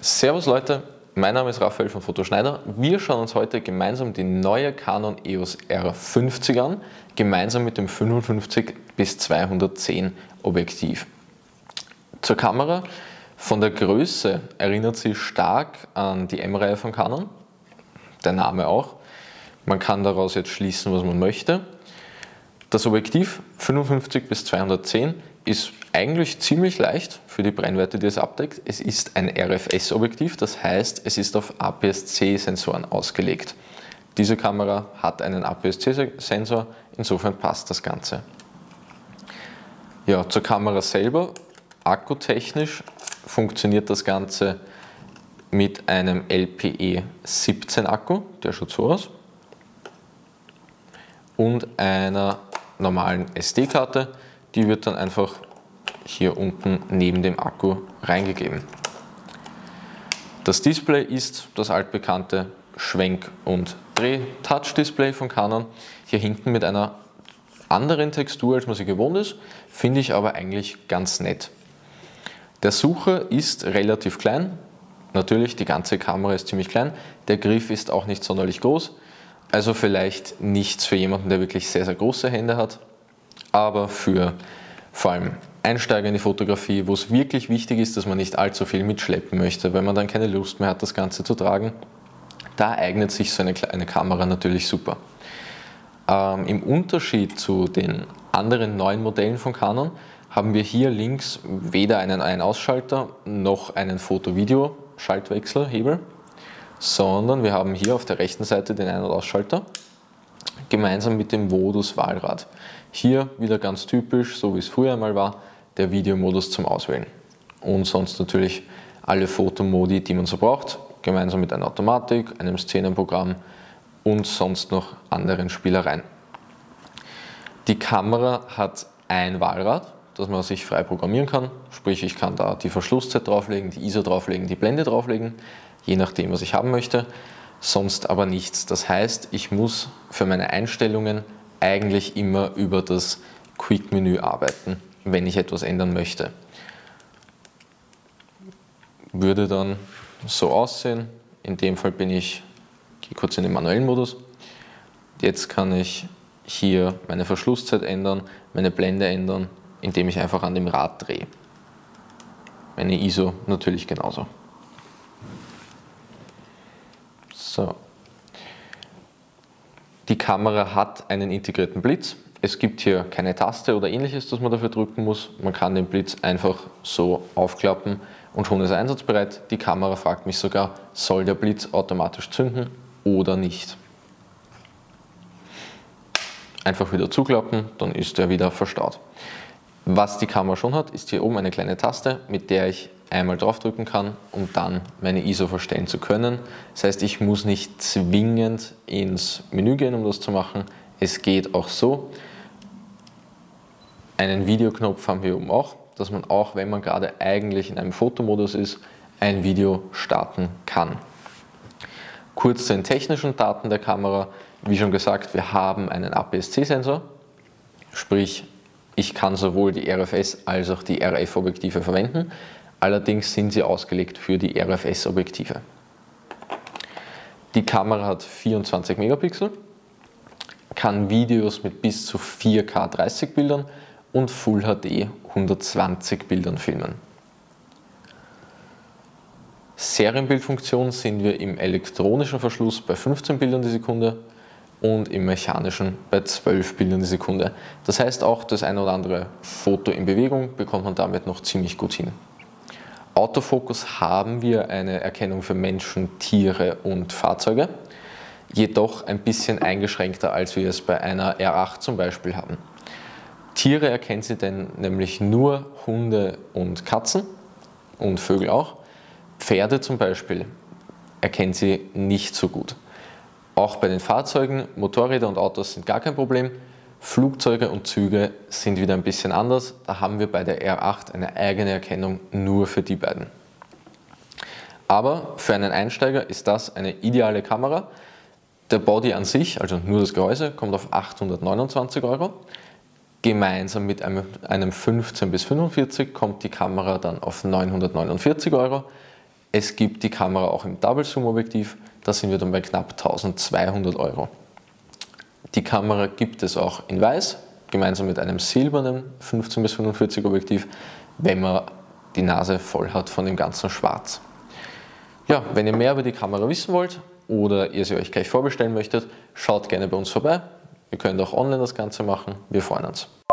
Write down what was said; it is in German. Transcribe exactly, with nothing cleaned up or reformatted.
Servus Leute, mein Name ist Raphael von Fotoschneider. Wir schauen uns heute gemeinsam die neue Canon E O S R fünfzig an, gemeinsam mit dem fünfundfünfzig bis zweihundertzehn Objektiv. Zur Kamera: Von der Größe erinnert sie stark an die M-Reihe von Canon, der Name auch. Man kann daraus jetzt schließen, was man möchte. Das Objektiv fünfundfünfzig bis zweihundertzehn ist eigentlich ziemlich leicht für die Brennweite, die es abdeckt. Es ist ein R F S-Objektiv, das heißt, es ist auf A P S C-Sensoren ausgelegt. Diese Kamera hat einen A P S C-Sensor, insofern passt das Ganze. Ja, zur Kamera selber: Akkutechnisch funktioniert das Ganze mit einem L P E siebzehn Akku, der schaut so aus, und einer normalen S D-Karte, die wird dann einfach hier unten neben dem Akku reingegeben. Das Display ist das altbekannte Schwenk- und Dreh-Touch-Display von Canon, hier hinten mit einer anderen Textur, als man sie gewohnt ist, finde ich aber eigentlich ganz nett. Der Sucher ist relativ klein, natürlich, die ganze Kamera ist ziemlich klein, der Griff ist auch nicht sonderlich groß, also vielleicht nichts für jemanden, der wirklich sehr, sehr große Hände hat, aber für vor allem Einsteiger in die Fotografie, wo es wirklich wichtig ist, dass man nicht allzu viel mitschleppen möchte, weil man dann keine Lust mehr hat, das Ganze zu tragen, da eignet sich so eine kleine Kamera natürlich super. Ähm, Im Unterschied zu den anderen neuen Modellen von Canon haben wir hier links weder einen Ein-Ausschalter noch einen Foto-Video-Schaltwechselhebel, sondern wir haben hier auf der rechten Seite den Ein- und Ausschalter, gemeinsam mit dem Modus-Wahlrad. Hier wieder ganz typisch, so wie es früher einmal war, der Videomodus zum Auswählen. Und sonst natürlich alle Fotomodi, die man so braucht, gemeinsam mit einer Automatik, einem Szenenprogramm und sonst noch anderen Spielereien. Die Kamera hat ein Wahlrad, das man sich frei programmieren kann, sprich ich kann da die Verschlusszeit drauflegen, die I S O drauflegen, die Blende drauflegen, je nachdem, was ich haben möchte, sonst aber nichts. Das heißt, ich muss für meine Einstellungen eigentlich immer über das Quick-Menü arbeiten, wenn ich etwas ändern möchte. Würde dann so aussehen. In dem Fall bin ich, gehe kurz in den manuellen Modus. Jetzt kann ich hier meine Verschlusszeit ändern, meine Blende ändern, indem ich einfach an dem Rad drehe. Meine I S O natürlich genauso. So. Die Kamera hat einen integrierten Blitz. Es gibt hier keine Taste oder ähnliches, das man dafür drücken muss. Man kann den Blitz einfach so aufklappen und schon ist er einsatzbereit. Die Kamera fragt mich sogar, soll der Blitz automatisch zünden oder nicht. Einfach wieder zuklappen, dann ist er wieder verstaut. Was die Kamera schon hat, ist hier oben eine kleine Taste, mit der ich einmal draufdrücken kann, um dann meine I S O verstellen zu können. Das heißt, ich muss nicht zwingend ins Menü gehen, um das zu machen. Es geht auch so. Einen Videoknopf haben wir oben auch, dass man auch, wenn man gerade eigentlich in einem Fotomodus ist, ein Video starten kann. Kurz zu den technischen Daten der Kamera. Wie schon gesagt, wir haben einen A P S C-Sensor, sprich, ich kann sowohl die R F S als auch die R F-Objektive verwenden. Allerdings sind sie ausgelegt für die R F S-Objektive. Die Kamera hat vierundzwanzig Megapixel, kann Videos mit bis zu vier K dreißig Bildern und Full H D hundertzwanzig Bildern filmen. Serienbildfunktion sind wir im elektronischen Verschluss bei fünfzehn Bildern die Sekunde und im mechanischen bei zwölf Bildern die Sekunde. Das heißt, auch das ein oder andere Foto in Bewegung bekommt man damit noch ziemlich gut hin. Autofokus haben wir eine Erkennung für Menschen, Tiere und Fahrzeuge, jedoch ein bisschen eingeschränkter, als wir es bei einer R acht zum Beispiel haben. Tiere erkennt sie denn nämlich nur Hunde und Katzen und Vögel auch. Pferde zum Beispiel erkennt sie nicht so gut. Auch bei den Fahrzeugen, Motorräder und Autos sind gar kein Problem. Flugzeuge und Züge sind wieder ein bisschen anders. Da haben wir bei der R acht eine eigene Erkennung nur für die beiden. Aber für einen Einsteiger ist das eine ideale Kamera. Der Body an sich, also nur das Gehäuse, kommt auf achthundertneunundzwanzig Euro. Gemeinsam mit einem, einem fünfzehn bis fünfundvierzig kommt die Kamera dann auf neunhundertneunundvierzig Euro. Es gibt die Kamera auch im Double Zoom Objektiv, da sind wir dann bei knapp eintausendzweihundert Euro. Die Kamera gibt es auch in Weiß, gemeinsam mit einem silbernen fünfzehn bis fünfundvierzig Objektiv, wenn man die Nase voll hat von dem ganzen Schwarz. Ja, wenn ihr mehr über die Kamera wissen wollt oder ihr sie euch gleich vorbestellen möchtet, schaut gerne bei uns vorbei. Ihr könnt auch online das Ganze machen. Wir freuen uns.